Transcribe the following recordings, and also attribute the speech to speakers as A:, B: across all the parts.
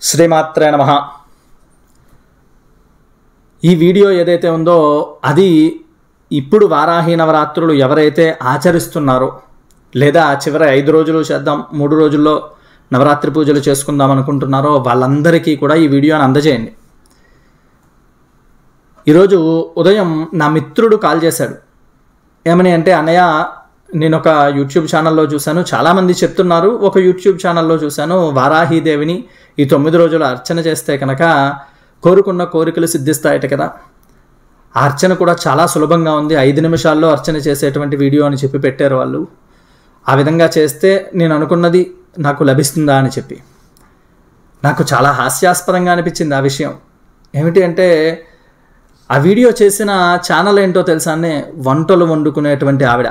A: శ్రీమాత్రే నమః. ఈ వీడియో ఏదైతే ఉందో అది ఇప్పుడు వారాహి నవరాత్రులు ఎవరైతే ఆచరిస్తున్నారో లేదా చివరి 5 రోజులు చేద్దాం 3 రోజుల్లో నవరాత్రి పూజలు చేసుకుందాం అనుకుంటున్నారో వాళ్ళందరికీ కూడా ఈ వీడియోని అందజేయండి. ఈరోజు ఉదయం నా మిత్రుడు కాల్ చేశాడు. ఏమని అంటే, అన్నయ్య నేను ఒక యూట్యూబ్ ఛానల్లో చూశాను, చాలామంది చెప్తున్నారు, ఒక యూట్యూబ్ ఛానల్లో చూశాను, వారాహీదేవిని ఈ 9 రోజులు అర్చన చేస్తే కనుక కోరుకున్న కోరికలు సిద్ధిస్తాయట కదా. ఆ అర్చన కూడా చాలా సులభంగా ఉంది, 5 నిమిషాల్లో అర్చన చేసేటువంటి వీడియో అని చెప్పి పెట్టారు వాళ్ళు. ఆ విధంగా చేస్తే నేను అనుకున్నది నాకు లభిస్తుందా అని చెప్పి నాకు చాలా హాస్యాస్పదంగా అనిపించింది ఆ విషయం. ఏమిటి అంటే, ఆ వీడియో చేసిన ఛానల్ ఏంటో తెలుసా? వంటలు వండుకునేటువంటి ఆవిడ,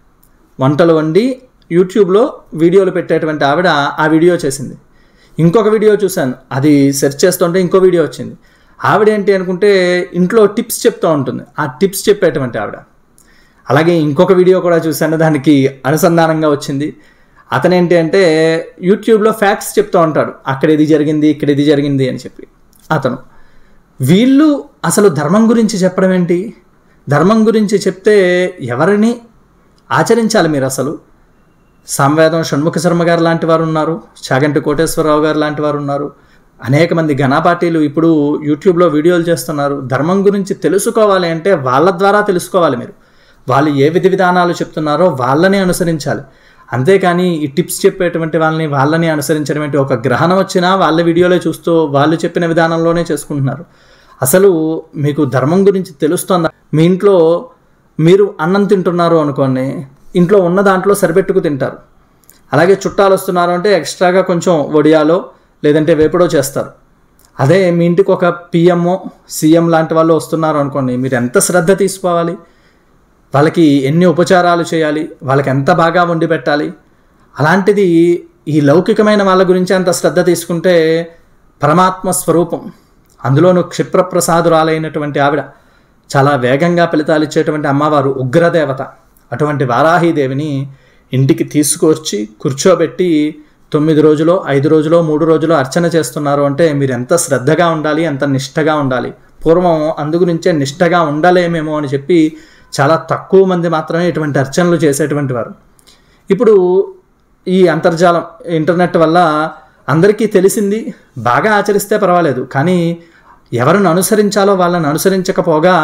A: వంటలు వండి యూట్యూబ్లో వీడియోలు పెట్టేటువంటి ఆవిడ ఆ వీడియో చేసింది. ఇంకొక వీడియో చూశాను, అది సెర్చ్ చేస్తుంటే ఇంకో వీడియో వచ్చింది. ఆవిడ ఏంటి అనుకుంటే ఇంట్లో టిప్స్ చెప్తూ ఉంటుంది, ఆ టిప్స్ చెప్పేటువంటి ఆవిడ. అలాగే ఇంకొక వీడియో కూడా చూశాను, దానికి అనుసంధానంగా వచ్చింది. అతనేంటి అంటే యూట్యూబ్లో ఫ్యాక్ట్స్ చెప్తూ ఉంటాడు, అక్కడ ఇది జరిగింది ఇక్కడ ఇది జరిగింది అని చెప్పి అతను. వీళ్ళు అసలు ధర్మం గురించి చెప్పడం ఏంటి? ధర్మం గురించి చెప్తే ఎవరిని ఆచరించాలి మీరు? అసలు సామవేదం షణ్ముఖ శర్మ గారు లాంటి వారు ఉన్నారు, చాగంటి కోటేశ్వరరావు గారు లాంటి వారు ఉన్నారు, అనేక మంది ఘనాపాటీలు ఇప్పుడు యూట్యూబ్లో వీడియోలు చేస్తున్నారు. ధర్మం గురించి తెలుసుకోవాలి అంటే వాళ్ళ ద్వారా తెలుసుకోవాలి మీరు. వాళ్ళు ఏ విధి విధానాలు చెప్తున్నారో వాళ్ళని అనుసరించాలి. అంతేకాని ఈ టిప్స్ చెప్పేటువంటి వాళ్ళని అనుసరించడం ఏంటి? ఒక గ్రహణం వచ్చినా వాళ్ళ వీడియోలే చూస్తూ వాళ్ళు చెప్పిన విధానంలోనే చేసుకుంటున్నారు. అసలు మీకు ధర్మం గురించి తెలుస్తుందా? మీ ఇంట్లో మీరు అన్నం తింటున్నారు అనుకోండి, ఇంట్లో ఉన్న దాంట్లో సరిపెట్టుకు తింటారు. అలాగే చుట్టాలు వస్తున్నారు అంటే ఎక్స్ట్రాగా కొంచెం వడియాలో లేదంటే వేపుడో చేస్తారు. అదే మీ ఇంటికి ఒక పిఎంఓ సీఎం లాంటి వాళ్ళు వస్తున్నారు అనుకోండి, మీరు ఎంత శ్రద్ధ తీసుకోవాలి, వాళ్ళకి ఎన్ని ఉపచారాలు చేయాలి, వాళ్ళకి ఎంత బాగా వండి పెట్టాలి. అలాంటిది ఈ లౌకికమైన వాళ్ళ గురించి అంత శ్రద్ధ తీసుకుంటే పరమాత్మ స్వరూపం, అందులోనూ క్షిప్రప్రసాదురాలైనటువంటి ఆవిడ, చాలా వేగంగా ఫలితాలు ఇచ్చేటువంటి అమ్మవారు, ఉగ్రదేవత. అటువంటి వారాహీదేవిని ఇంటికి తీసుకొచ్చి కూర్చోబెట్టి 9 రోజులో 5 రోజులో 3 రోజులో అర్చన చేస్తున్నారు అంటే మీరు ఎంత శ్రద్ధగా ఉండాలి, ఎంత నిష్టగా ఉండాలి. పూర్వం అందుగురించే నిష్టగా ఉండలేమేమో అని చెప్పి చాలా తక్కువ మంది మాత్రమే ఇటువంటి అర్చనలు చేసేటువంటి వారు. ఇప్పుడు ఈ అంతర్జాలం ఇంటర్నెట్ వల్ల అందరికీ తెలిసింది, బాగా ఆచరిస్తే పర్వాలేదు, కానీ ఎవరిని అనుసరించాలో వాళ్ళని అనుసరించకపోగా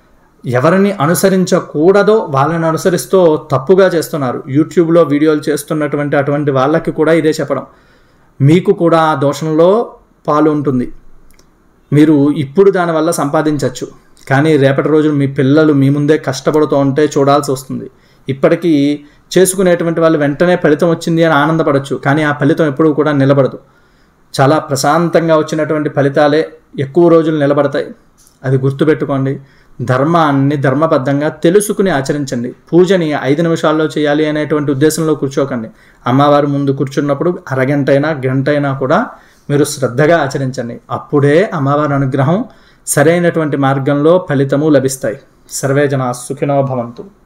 A: ఎవరిని అనుసరించకూడదో వాళ్ళని అనుసరిస్తూ తప్పుగా చేస్తున్నారు. యూట్యూబ్లో వీడియోలు చేస్తున్నటువంటి అటువంటి వాళ్ళకి కూడా ఇదే చెప్పడం, మీకు కూడా ఆ దోషంలో పాలు ఉంటుంది. మీరు ఇప్పుడు దానివల్ల సంపాదించవచ్చు, కానీ రేపటి రోజులు మీ పిల్లలు మీ ముందే కష్టపడుతూ ఉంటే చూడాల్సి వస్తుంది. ఇప్పటికీ చేసుకునేటువంటి వాళ్ళు వెంటనే ఫలితం వచ్చింది అని ఆనందపడవచ్చు, కానీ ఆ ఫలితం ఎప్పుడూ కూడా నిలబడదు. చాలా ప్రశాంతంగా వచ్చినటువంటి ఫలితాలే ఎక్కువ రోజులు నిలబడతాయి. అది గుర్తుపెట్టుకోండి. ధర్మాన్ని ధర్మబద్ధంగా తెలుసుకుని ఆచరించండి. పూజని 5 నిమిషాల్లో చేయాలి అనేటువంటి ఉద్దేశంలో కూర్చోకండి. అమ్మవారి ముందు కూర్చున్నప్పుడు అరగంటైనా గంటైనా కూడా మీరు శ్రద్ధగా ఆచరించండి. అప్పుడే అమ్మవారి అనుగ్రహం, సరైనటువంటి మార్గంలో ఫలితము లభిస్తాయి. సర్వే జనా సుఖినో భవంతు.